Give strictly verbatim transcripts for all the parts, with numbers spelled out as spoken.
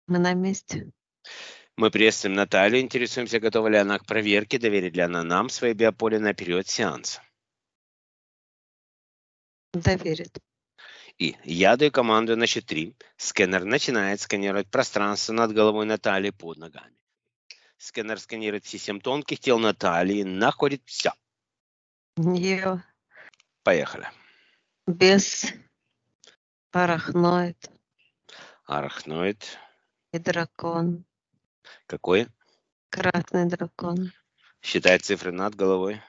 Мы на месте. Мы приветствуем Наталью, интересуемся, готова ли она к проверке, доверит ли она нам свои биополе на период сеанса. Доверит. И я даю команду на счет три. Сканер начинает сканировать пространство над головой Натальи под ногами. Сканер сканирует систем тонких тел Натальи, находит все. Нее Поехали. бес, арахноид Арахноид. и дракон. Какой? Красный дракон. Считай цифры над головой.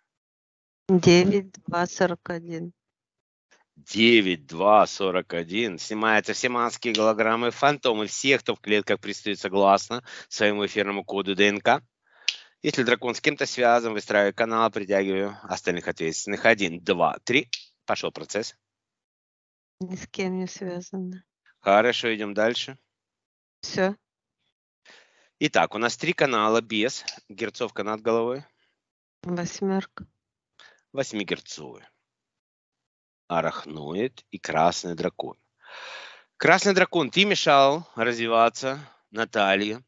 девять, два, сорок один. девять, два, сорок один. Снимаются все маски, голограммы, фантомы всех, кто в клетках предстоит согласно своему эфирному коду ДНК. Если дракон с кем-то связан, выстраиваю канал, притягиваю остальных ответственных. Один, два, три. Пошел процесс. Ни с кем не связано. Хорошо, идем дальше. Все. Итак, у нас три канала без герцовка над головой. Восьмерка. восьмигерцовый. Арахноид и красный дракон. Красный дракон, ты мешал развиваться Наталье.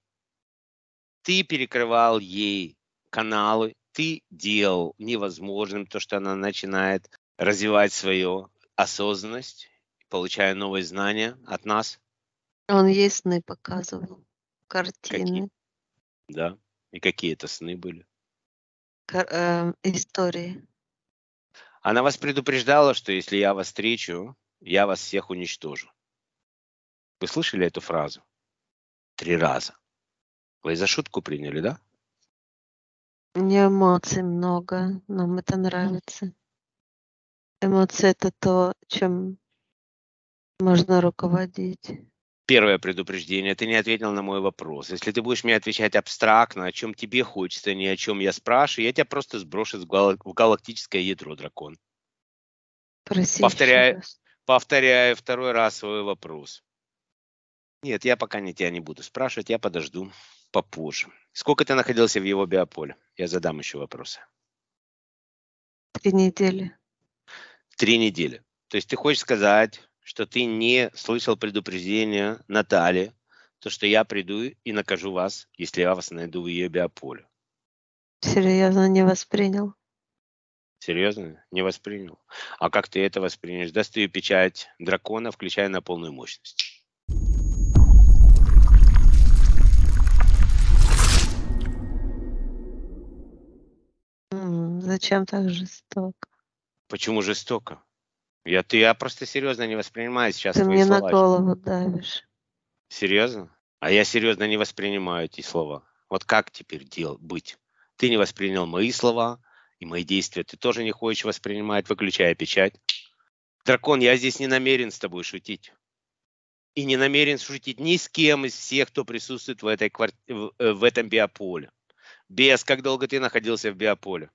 Ты перекрывал ей каналы. Ты делал невозможным то, что она начинает развивать свою осознанность, получая новые знания от нас. Он ей сны показывал. Картины. Какие? Да. И какие это сны были? Кар- э, истории. Она вас предупреждала, что если я вас встречу, я вас всех уничтожу. Вы слышали эту фразу? Три раза. Вы за шутку приняли, да? У нее эмоций много. Нам это нравится. Эмоции — это то, чем можно руководить. Первое предупреждение. Ты не ответил на мой вопрос. Если ты будешь мне отвечать абстрактно, о чем тебе хочется, ни о чем я спрашиваю, я тебя просто сброшу в гал- в галактическое ядро, дракон. Проси Повторяю, еще раз. повторяю второй раз свой вопрос. Нет, я пока не тебя не буду спрашивать, я подожду попозже. Сколько ты находился в его биополе? Я задам еще вопросы. Три недели. Три недели. То есть ты хочешь сказать, что ты не слышал предупреждения Натальи, то, что я приду и накажу вас, если я вас найду в ее биополе. Серьезно не воспринял. Серьезно? Не воспринял? А как ты это воспринешь? Достаю печать дракона, включая на полную мощность. М, Зачем так жестоко? Почему жестоко? Я, ты, я просто серьезно не воспринимаю сейчас Ты твои мне на слова. голову давишь. Серьезно? А я серьезно не воспринимаю эти слова. Вот как теперь дел быть? Ты не воспринял мои слова, и мои действия ты тоже не хочешь воспринимать, выключая печать. Дракон, я здесь не намерен с тобой шутить. И не намерен шутить ни с кем из всех, кто присутствует в, этой кварти... в, э, в этом биополе. Бес, как долго ты находился в биополе?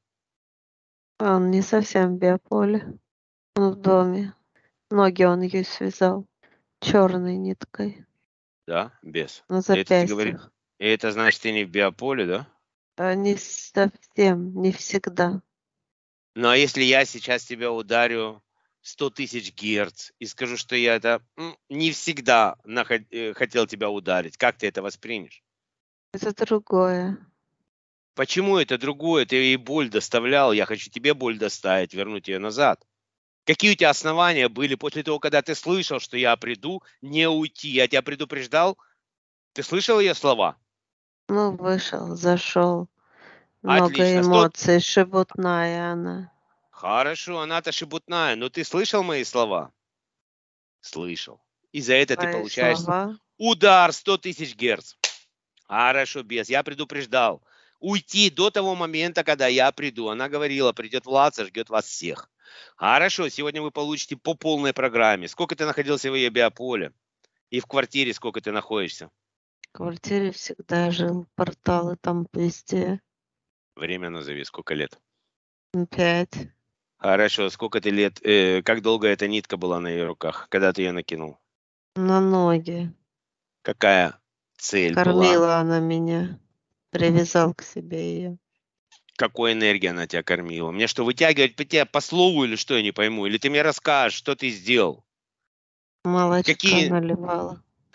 Он не совсем в биополе. Он в доме. Ноги он ей связал черной ниткой Да, без. на И это ты говоришь. запястьях. И это значит, ты не в биополе, да? А не совсем, не всегда. Ну а если я сейчас тебя ударю сто тысяч герц и скажу, что я это м, не всегда наход- э, хотел тебя ударить, как ты это воспримешь? Это другое. Почему это другое? Ты ей боль доставлял, я хочу тебе боль доставить, вернуть ее назад. Какие у тебя основания были после того, когда ты слышал, что я приду, не уйти? Я тебя предупреждал? Ты слышал ее слова? Ну, вышел, зашел. Много Отлично. сто эмоций, шебутная она. Хорошо, она-то шебутная, но ты слышал мои слова? Слышал. И за это ты Твои получаешь слова. удар сто тысяч герц. Хорошо, без. Я предупреждал. Уйти до того момента, когда я приду. Она говорила, придет Влад, сожгет вас всех. Хорошо, сегодня вы получите по полной программе. Сколько ты находился в ее биополе? И в квартире сколько ты находишься? В квартире всегда жил, порталы там везде. Время назови, сколько лет? Пять. Хорошо, сколько ты лет, э, как долго эта нитка была на ее руках, когда ты ее накинул? На ноги. Какая цель была? Кормила она меня. Привязал к себе ее. Какой энергией она тебя кормила? Мне что, вытягивать по тебе по слову или что, я не пойму? Или ты мне расскажешь, что ты сделал? Молочка Какие? наливала.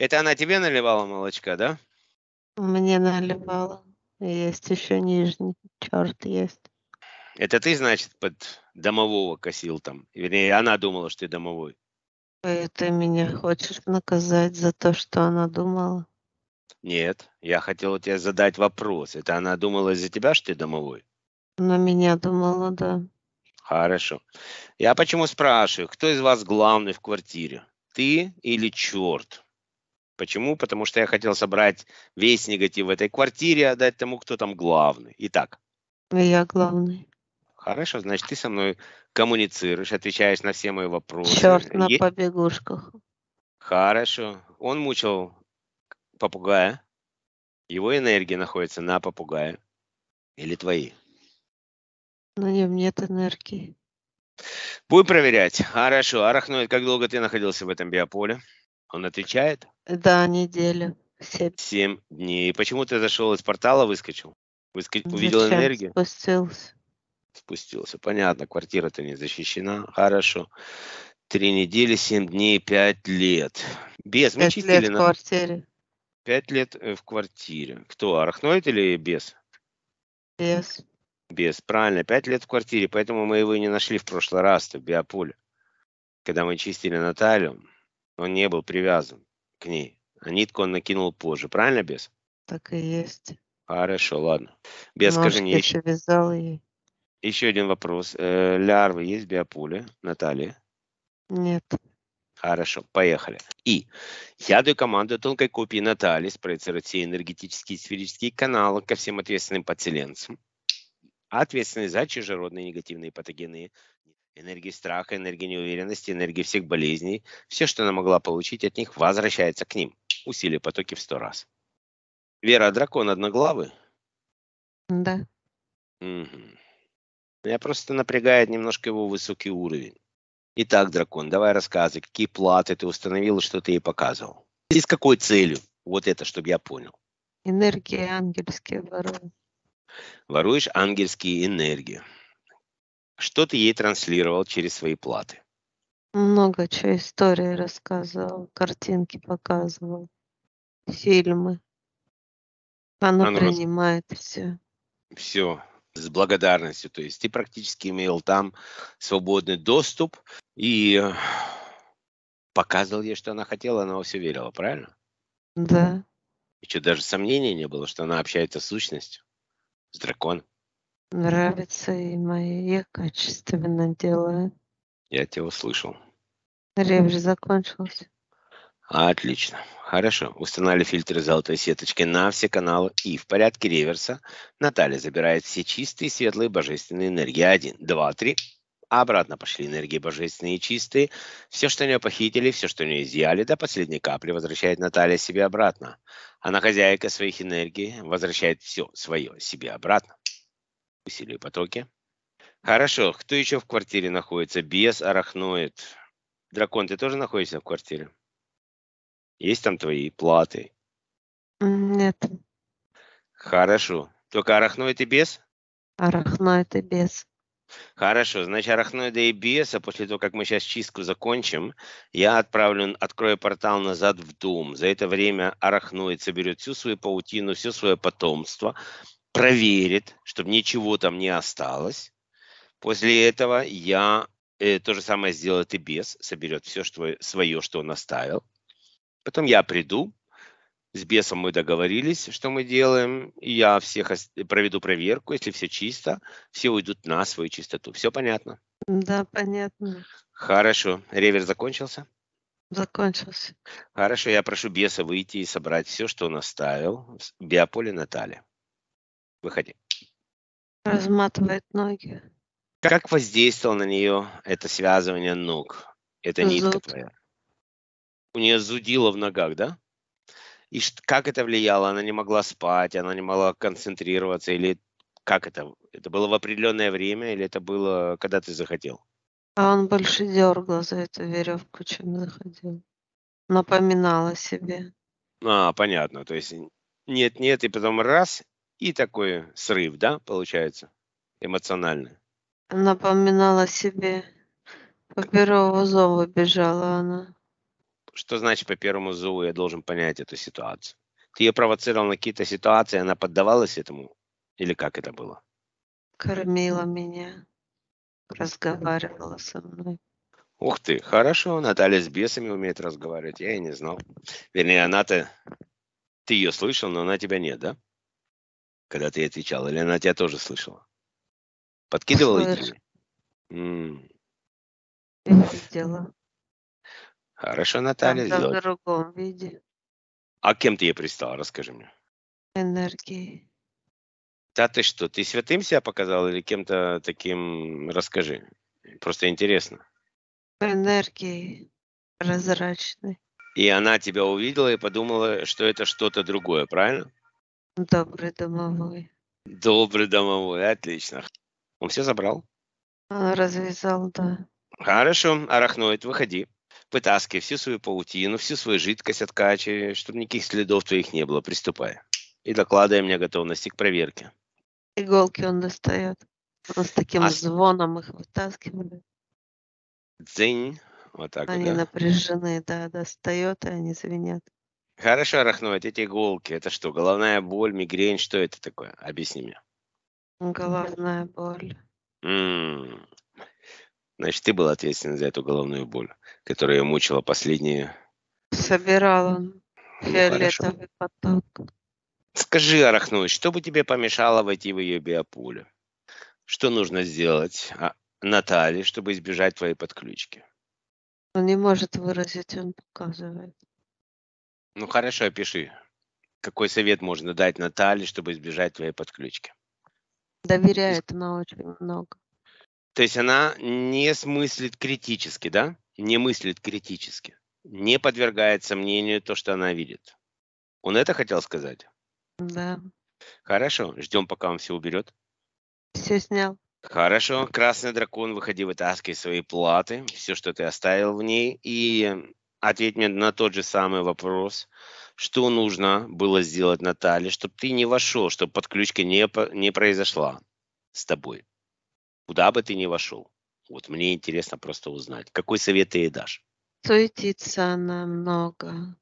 Это она тебе наливала молочка, да? Мне наливала. Есть еще нижний. Черт есть. Это ты, значит, под домового косил там? Вернее, она думала, что ты домовой. И ты меня хочешь наказать за то, что она думала? Нет, я хотел тебе задать вопрос. Это она думала из-за тебя, что ты домовой? На меня думала, да. Хорошо. Я почему спрашиваю, кто из вас главный в квартире? Ты или черт? Почему? Потому что я хотел собрать весь негатив в этой квартире, отдать тому, кто там главный. Итак, Я главный. хорошо, значит, ты со мной коммуницируешь, отвечаешь на все мои вопросы. Черт на Е- побегушках. Хорошо. Он мучил попугая. Его энергия находится на попугае. Или твои. На нем нет энергии. Будем проверять. Хорошо. Арахноид, как долго ты находился в этом биополе? Он отвечает? Да, неделю. Семь. Семь дней. Почему ты зашел из портала, выскочил? Выска- Увидел Зачем энергию? спустился? Спустился. Понятно, квартира-то не защищена. Хорошо. Три недели, семь дней, пять лет. Бес, мы Пять лет чистили в на квартире. пять лет э, в квартире. Кто, арахноид или бес? Без. Бес, правильно, пять лет в квартире, поэтому мы его и не нашли в прошлый раз в биополе. Когда мы чистили Наталью, он не был привязан к ней. А нитку он накинул позже. Правильно, бес? Так и есть. Хорошо, ладно. Бес, скажи мне, Ножки еще, завязал ей. еще один вопрос. Э, лярвы есть в биополе, Наталья? Нет. Хорошо, поехали. И я даю команду тонкой копии Натальи спроецировать все энергетические и сферические каналы ко всем ответственным подселенцам, ответственные за чужеродные негативные патогены, энергии страха, энергии неуверенности, энергии всех болезней. Все, что она могла получить от них, возвращается к ним. Усилие потоки в сто раз. Вера, дракон одноглавый? Да. Мгм. Меня просто напрягает немножко его высокий уровень. Итак, дракон, давай рассказывай, какие платы ты установил и что ты ей показывал. И с какой целью? Вот это, чтобы я понял. Энергии ангельские ворую. Воруешь ангельские энергии. Что ты ей транслировал через свои платы? Много чего истории рассказывал, картинки показывал, фильмы. Она А ну раз, принимает все. все с благодарностью. То есть ты практически имел там свободный доступ и э, показывал ей, что она хотела, она во все верила, правильно? Да, И что, даже сомнений не было, что она общается с сущностью, с драконом. нравится и мои. Я качественно делаю. Я тебя услышал. Ревж закончился. Отлично. Хорошо. Устанавливали фильтры золотой сеточки на все каналы. И в порядке реверса Наталья забирает все чистые, светлые, божественные энергии. Один, два, три. Обратно пошли энергии божественные и чистые. Все, что у нее похитили, все, что у нее изъяли, до последней капли возвращает Наталья себе обратно. Она хозяйка своих энергий, возвращает все свое себе обратно. Усилие потоки. Хорошо. Кто еще в квартире находится? Бес, арахноид. Дракон, ты тоже находишься в квартире? Есть там твои платы? М, Нет, Хорошо. Только арахноид и бес? арахноид и бес. Хорошо. Значит, арахноида и беса, после того, как мы сейчас чистку закончим, я отправлю, открою портал назад в дом. За это время арахноид соберет всю свою паутину, все свое потомство, проверит, чтобы ничего там не осталось. После этого я э, то же самое сделает и бес, соберет все что, свое, что он оставил. Потом я приду, с бесом мы договорились, что мы делаем. И я всех ос- проведу проверку. Если все чисто, все уйдут на свою чистоту. Все понятно? Да, понятно. Хорошо. Ревер закончился? Закончился. Хорошо. Я прошу беса выйти и собрать все, что он оставил. в биополе Наталья. Выходи. Разматывает ноги. Как воздействовало на нее это связывание ног? Эта нитка Зуд. твоя. У нее зудило в ногах, да? И ш- как это влияло? Она не могла спать, она не могла концентрироваться, или как это? Это было в определенное время, или это было, когда ты захотел? А он больше дергал за эту веревку, чем заходил. Напоминала себе. А, понятно. То есть нет-нет, и потом раз, и такой срыв, да, получается, эмоциональный. Напоминала себе. По первому зову бежала она. Что значит по первому зову я должен понять эту ситуацию? Ты ее провоцировал на какие-то ситуации, она поддавалась этому? Или как это было? Кормила меня, разговаривала со мной. Ух ты, хорошо, Наталья с бесами умеет разговаривать, я и не знал. Вернее, она-то, ты ее слышал, но она тебя нет, да? Когда ты ей отвечал, или она тебя тоже слышала? Подкидывала Слышь, идеи? М, видела. Хорошо, Наталья, Правда, в сделать. другом виде. А кем ты ей пристала, расскажи мне. Энергии. Да ты что, ты святым себя показал или кем-то таким, расскажи. Просто интересно. Энергии прозрачной. И она тебя увидела и подумала, что это что-то другое, правильно? Добрый домовой. Добрый домовой, отлично. Он все забрал? Он развязал, да. Хорошо, арахноид, выходи. Вытаскивай всю свою паутину, всю свою жидкость откачивай, чтобы никаких следов твоих не было. Приступай. И докладывай мне готовности к проверке. Иголки он достает. Он с таким А с- звоном их вытаскивает. дзынь. Вот так вот, Они да? напряжены, да, достает, и они звенят. Хорошо, арахноид, эти иголки, это что, головная боль, мигрень, что это такое? Объясни мне. Головная боль. М, Значит, ты был ответственен за эту головную боль, которая ее мучила последние... Собирал он Ну, хорошо. фиолетовый поток. Скажи, арахноид, что бы тебе помешало войти в ее биополе? Что нужно сделать, а, Наталье, чтобы избежать твоей подключки? Он не может выразить, он показывает. Ну, хорошо, опиши. Какой совет можно дать Наталье, чтобы избежать твоей подключки? Ис- Доверяет она очень много. То есть она не смыслит критически, да? Не мыслит критически. Не подвергает сомнению то, что она видит. Он это хотел сказать? Да. Хорошо, ждем, пока он все уберет. Все снял. Хорошо, красный дракон, выходи, вытаскивай свои платы, все, что ты оставил в ней, и ответь мне на тот же самый вопрос, что нужно было сделать Наталье, чтобы ты не вошел, чтобы подключка не, по- не произошла с тобой. Куда бы ты ни вошел. Вот мне интересно просто узнать, какой совет ты ей дашь. Суетится она много.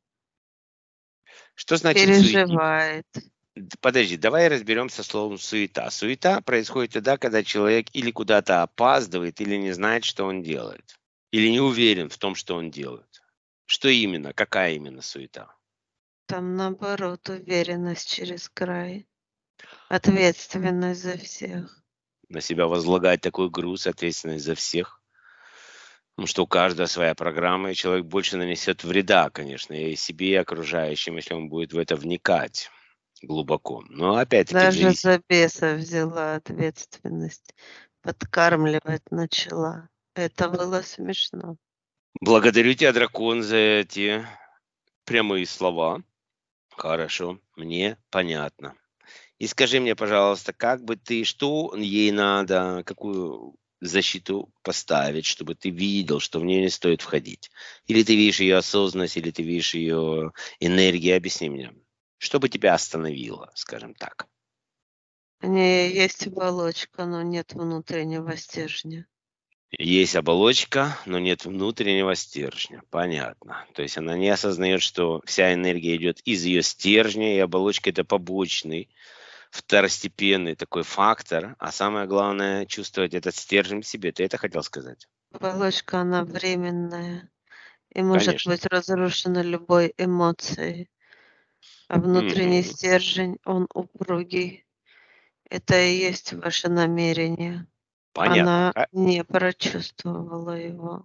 Что значит суетить? Переживает. Д- Подожди, давай разберем со словом суета. Суета происходит тогда, когда человек или куда-то опаздывает, или не знает, что он делает. Или не уверен в том, что он делает. Что именно? Какая именно суета? Там наоборот уверенность через край. Ответственность за всех. На себя возлагать такой груз, ответственность за всех. Потому что у каждого своя программа, и человек больше нанесет вреда, конечно, и себе, и окружающим, если он будет в это вникать глубоко. Но опять-таки в Даже зависимости. за беса взяла ответственность. Подкармливать начала. Это было смешно. Благодарю тебя, дракон, за эти прямые слова. Хорошо, мне понятно. И скажи мне, пожалуйста, как бы ты, что ей надо, какую защиту поставить, чтобы ты видел, что в нее не стоит входить? Или ты видишь ее осознанность, или ты видишь ее энергию? Объясни мне. Что бы тебя остановило, скажем так? У нее есть оболочка, но нет внутреннего стержня. Есть оболочка, но нет внутреннего стержня. Понятно. То есть она не осознает, что вся энергия идет из ее стержня, и оболочка это побочный, второстепенный такой фактор, а самое главное чувствовать этот стержень в себе. Ты это хотел сказать? Оболочка, она временная и может Конечно. быть разрушена любой эмоцией. А внутренний Мгм. стержень, он упругий. Это и есть ваше намерение. Понятно. Она Ха- не прочувствовала его.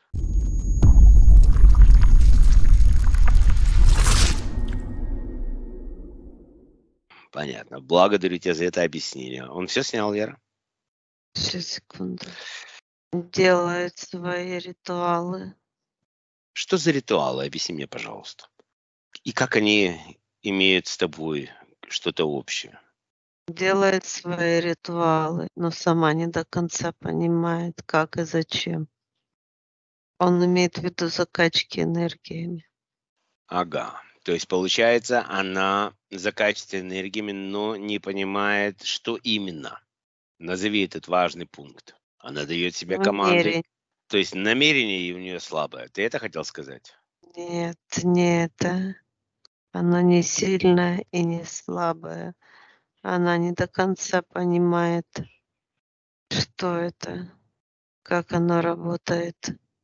Понятно. Благодарю тебя за это объяснение. Он все снял, Вера? Сейчас, секунду. Делает свои ритуалы. Что за ритуалы? Объясни мне, пожалуйста. И как они имеют с тобой что-то общее? Делает свои ритуалы, но сама не до конца понимает, как и зачем. Он имеет в виду закачки энергиями. Ага. То есть, получается, она закачивается энергиями, но не понимает, что именно. Назови этот важный пункт. Она дает себе команды. Намерение. То есть намерение у нее слабое. Ты это хотел сказать? Нет, не это. Она не сильная и не слабая. Она не до конца понимает, что это, как оно работает.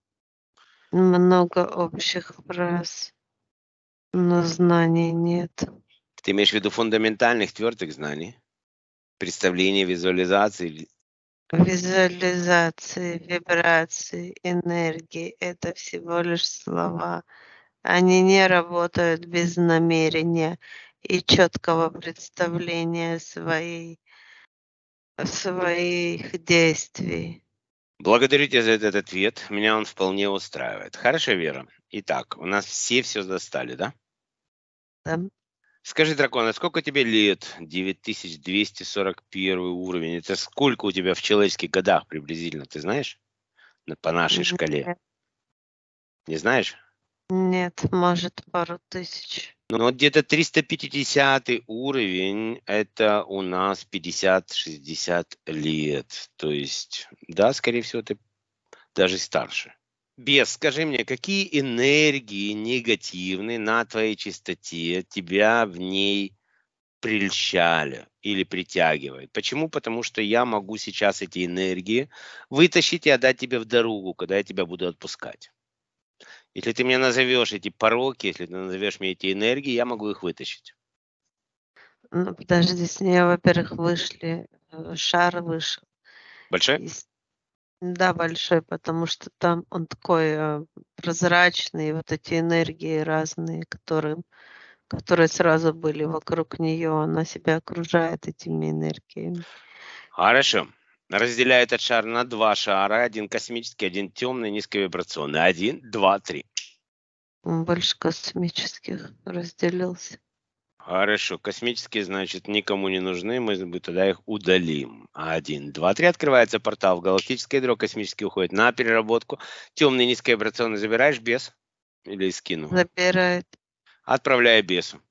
Много общих фраз, но знаний нет. Ты имеешь в виду фундаментальных твердых знаний? Представления, визуализации? Визуализации, вибрации, энергии — это всего лишь слова. Они не работают без намерения и четкого представления своей своих действий. Благодарю тебя за этот ответ. Меня он вполне устраивает. Хорошо, Вера. Итак, у нас все все достали, да? Да. Скажи, дракон, а сколько тебе лет? девять тысяч двести сорок первый уровень. Это сколько у тебя в человеческих годах приблизительно, ты знаешь? На- По нашей шкале. Нет, Не знаешь? нет, может, пару тысяч. Ну, вот где-то триста пятидесятый уровень, это у нас пятьдесят-шестьдесят лет. То есть, да, скорее всего, ты даже старше. Бес, скажи мне, какие энергии негативные на твоей чистоте тебя в ней прельщали или притягивают? Почему? Потому что я могу сейчас эти энергии вытащить и отдать тебе в дорогу, когда я тебя буду отпускать. Если ты мне назовешь эти пороки, если ты назовешь мне эти энергии, я могу их вытащить. Ну, подожди, с нее, во-первых, вышли, э, шар вышел. Большой? Из Да, большой, потому что там он такой, э, прозрачный, и вот эти энергии разные, которые которые сразу были вокруг нее, она себя окружает этими энергиями. Хорошо. Разделяю этот шар на два шара. Один космический, один темный, низковибрационный. Один, два, три. Он больше космических разделился. Хорошо. Космические, значит, никому не нужны. Мы бы тогда их удалим. Один, два, три. Открывается портал в галактическое ядро. Космический уходит на переработку. Темный низковибрационный забираешь без? Или скину? Забирает. Отправляю бесу.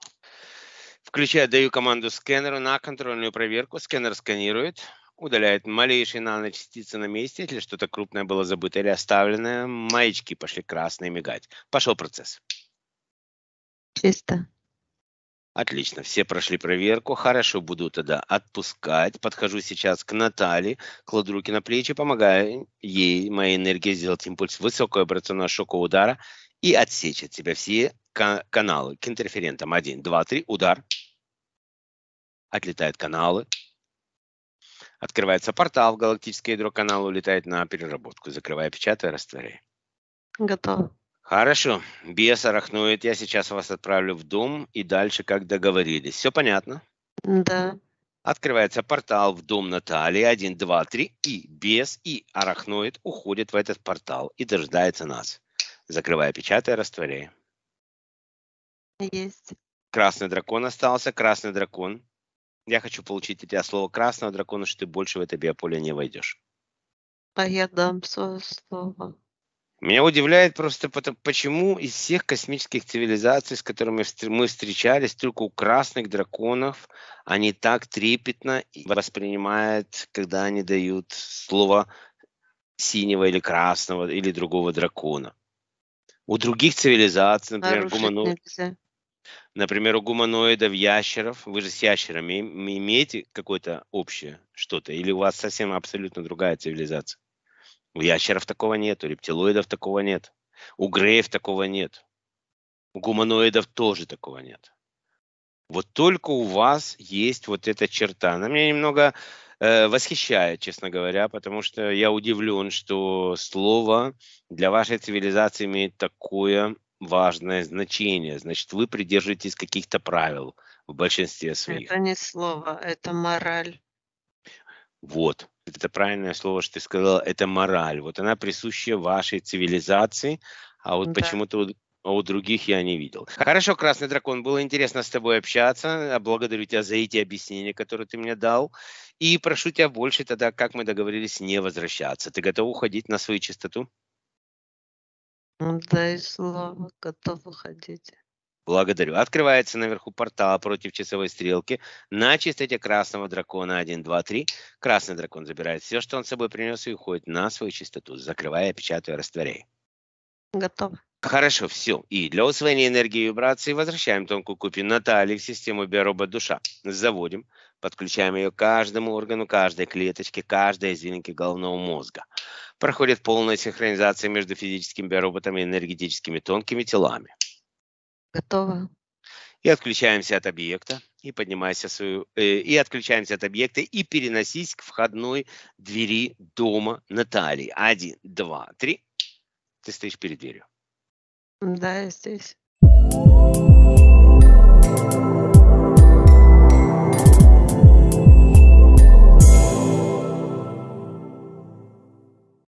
Включаю, даю команду скэнеру на контрольную проверку. Скэнер сканирует, удаляет малейшие наночастицы на месте, если что-то крупное было забыто или оставленное. Маячки пошли красные мигать. Пошел процесс. Чисто. Отлично, все прошли проверку. Хорошо, буду тогда отпускать. Подхожу сейчас к Наталье, кладу руки на плечи, помогаю ей, моей энергии, сделать импульс высокого вибрационного шокового удара и отсечь от себя все ка- каналы к интерферентам. Один, два, три, удар. Отлетают каналы. Открывается портал в галактическое ядро, канал улетает на переработку. Закрывая, печатая, растворяй. Готово. Хорошо. Бес арахноид. Я сейчас вас отправлю в дом и дальше, как договорились. Все понятно? Да. Открывается портал в дом Натальи. Один, два, три. И бес, и арахноид уходят в этот портал и дожидается нас. Закрывая, печатая, растворяй. Есть. Красный дракон остался. Красный дракон. Я хочу получить от тебя слово красного дракона, что ты больше в это биополе не войдешь. А я дам свое слово. Меня удивляет просто, пото- почему из всех космических цивилизаций, с которыми встр- мы встречались, только у красных драконов они так трепетно и воспринимают, когда они дают слово синего или красного или другого дракона. У других цивилизаций, например, Нарушить гумано- нельзя. например, у гуманоидов, ящеров, вы же с ящерами им- имеете какое-то общее что-то, или у вас совсем абсолютно другая цивилизация? У ящеров такого нет, у рептилоидов такого нет, у греев такого нет. У гуманоидов тоже такого нет. Вот только у вас есть вот эта черта. Она меня немного э, восхищает, честно говоря, потому что я удивлен, что слово для вашей цивилизации имеет такое важное значение. Значит, вы придерживаетесь каких-то правил в большинстве своих. Это не слово, это мораль. Вот. Это правильное слово, что ты сказала, это мораль. Вот она присуща вашей цивилизации, а вот Да. почему-то у, а у других я не видел. Хорошо, Красный Дракон, было интересно с тобой общаться. А Благодарю тебя за эти объяснения, которые ты мне дал. И прошу тебя больше тогда, как мы договорились, не возвращаться. Ты готов уходить на свою чистоту? Дай слово, готов уходить. Благодарю. Открывается наверху портал против часовой стрелки на чистоте Красного Дракона. Один, два, три. Красный Дракон забирает все, что он с собой принес, и уходит на свою чистоту, закрывая, печатая, растворяя. Готово. Хорошо, все. И для усвоения энергии и вибрации возвращаем тонкую копию Натальи в систему биоробот душа. Заводим, подключаем ее к каждому органу, каждой клеточке, каждой извилинке головного мозга. Проходит полная синхронизация между физическим биороботом и энергетическими тонкими телами. Готово. И отключаемся от объекта, и поднимайся в свою, э, и отключаемся от объекта, и переносись к входной двери дома Натальи. Один, два, три. Ты стоишь перед дверью. Да, я здесь.